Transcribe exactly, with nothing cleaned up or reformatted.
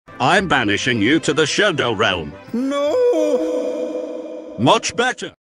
I'm banishing you to the Shadow Realm. No! Much better.